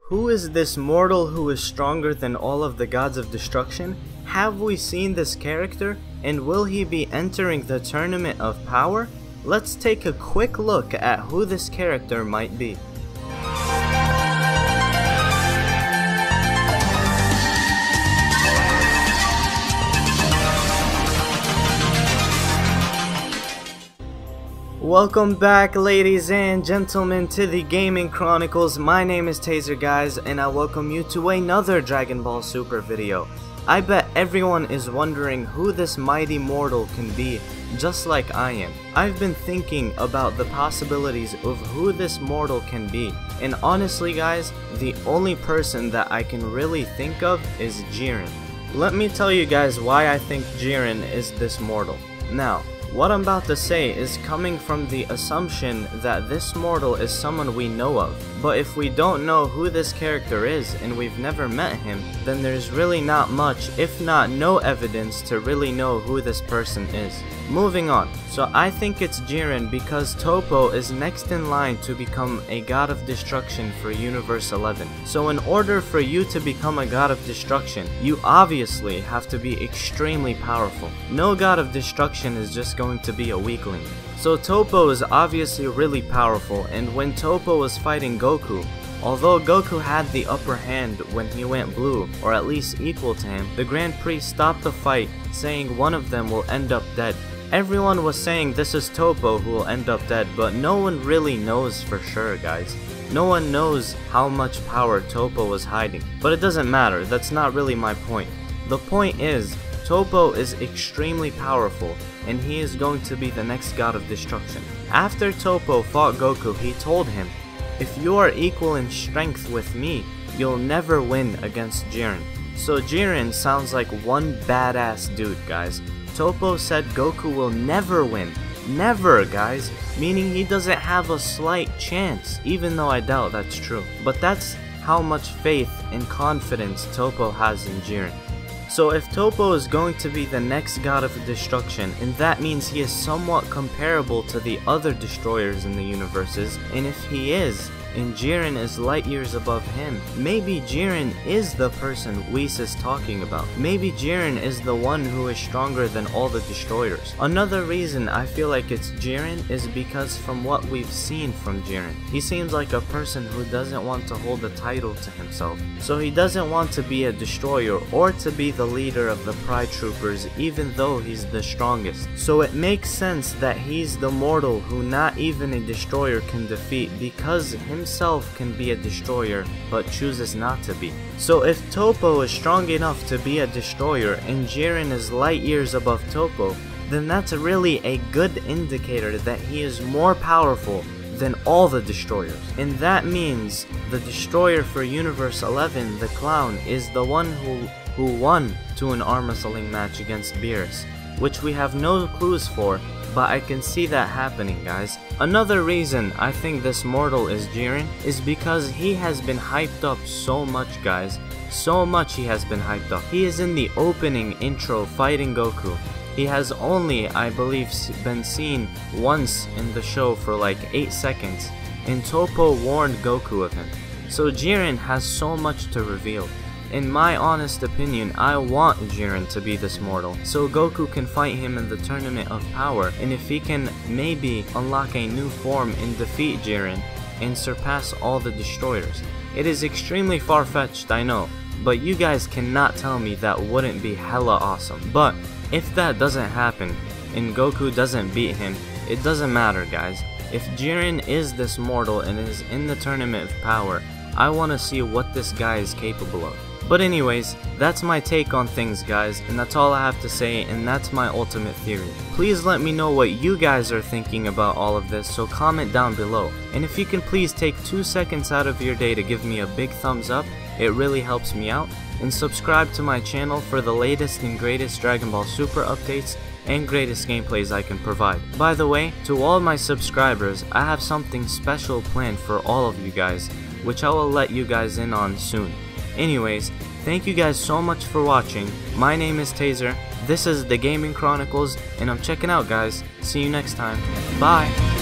Who is this mortal who is stronger than all of the gods of destruction? Have we seen this character, and will he be entering the Tournament of Power? Let's take a quick look at who this character might be. Welcome back, ladies and gentlemen, to the Gaming Chronicles. My name is Taser, guys, and I welcome you to another Dragon Ball Super video. I bet everyone is wondering who this mighty mortal can be, just like I am. I've been thinking about the possibilities of who this mortal can be, and honestly guys, the only person that I can really think of is Jiren. Let me tell you guys why I think Jiren is this mortal. Now, what I'm about to say is coming from the assumption that this mortal is someone we know of, but if we don't know who this character is and we've never met him, then there's really not much, if not no evidence to really know who this person is. Moving on, so I think it's Jiren because Toppo is next in line to become a god of destruction for Universe 11. So in order for you to become a god of destruction, you obviously have to be extremely powerful. No god of destruction is just going to be a weakling. So Toppo is obviously really powerful, and when Toppo was fighting Goku, although Goku had the upper hand when he went blue, or at least equal to him, the Grand Priest stopped the fight, saying one of them will end up dead. Everyone was saying this is Toppo who will end up dead, but no one really knows for sure, guys. No one knows how much power Toppo was hiding. But it doesn't matter, that's not really my point. The point is, Toppo is extremely powerful, and he is going to be the next god of destruction. After Toppo fought Goku, he told him, "If you are equal in strength with me, you'll never win against Jiren." So Jiren sounds like one badass dude, guys. Toppo said Goku will never win. Never, guys. Meaning he doesn't have a slight chance, even though I doubt that's true. But that's how much faith and confidence Toppo has in Jiren. So if Toppo is going to be the next god of destruction, and that means he is somewhat comparable to the other destroyers in the universes, and if he is, and Jiren is light years above him, maybe Jiren is the person Whis is talking about. Maybe Jiren is the one who is stronger than all the destroyers. Another reason I feel like it's Jiren is because from what we've seen from Jiren, he seems like a person who doesn't want to hold a title to himself. So he doesn't want to be a destroyer or to be the leader of the Pride Troopers, even though he's the strongest. So it makes sense that he's the mortal who not even a destroyer can defeat, because himself can be a destroyer but chooses not to be. So if Toppo is strong enough to be a destroyer and Jiren is light years above Toppo, then that's really a good indicator that he is more powerful than all the destroyers. And that means the destroyer for Universe 11, the Clown, is the one who won to an arm wrestling match against Beerus, which we have no clues for, but I can see that happening, guys. Another reason I think this mortal is Jiren is because he has been hyped up so much, guys. So much he has been hyped up. He is in the opening intro fighting Goku. He has only, I believe, been seen once in the show for like 8 seconds, and Toppo warned Goku of him. So Jiren has so much to reveal. In my honest opinion, I want Jiren to be this mortal, so Goku can fight him in the Tournament of Power, and if he can maybe unlock a new form and defeat Jiren and surpass all the destroyers. It is extremely far-fetched, I know, but you guys cannot tell me that wouldn't be hella awesome. But if that doesn't happen and Goku doesn't beat him, it doesn't matter, guys. If Jiren is this mortal and is in the Tournament of Power, I want to see what this guy is capable of. But anyways, that's my take on things, guys, and that's all I have to say, and that's my ultimate theory. Please let me know what you guys are thinking about all of this, so comment down below. And if you can please take 2 seconds out of your day to give me a big thumbs up, it really helps me out. And subscribe to my channel for the latest and greatest Dragon Ball Super updates and greatest gameplays I can provide. By the way, to all my subscribers, I have something special planned for all of you guys, which I will let you guys in on soon. Anyways, thank you guys so much for watching. My name is Taser, this is the Gaming Chronicles, and I'm checking out, guys. See you next time. Bye!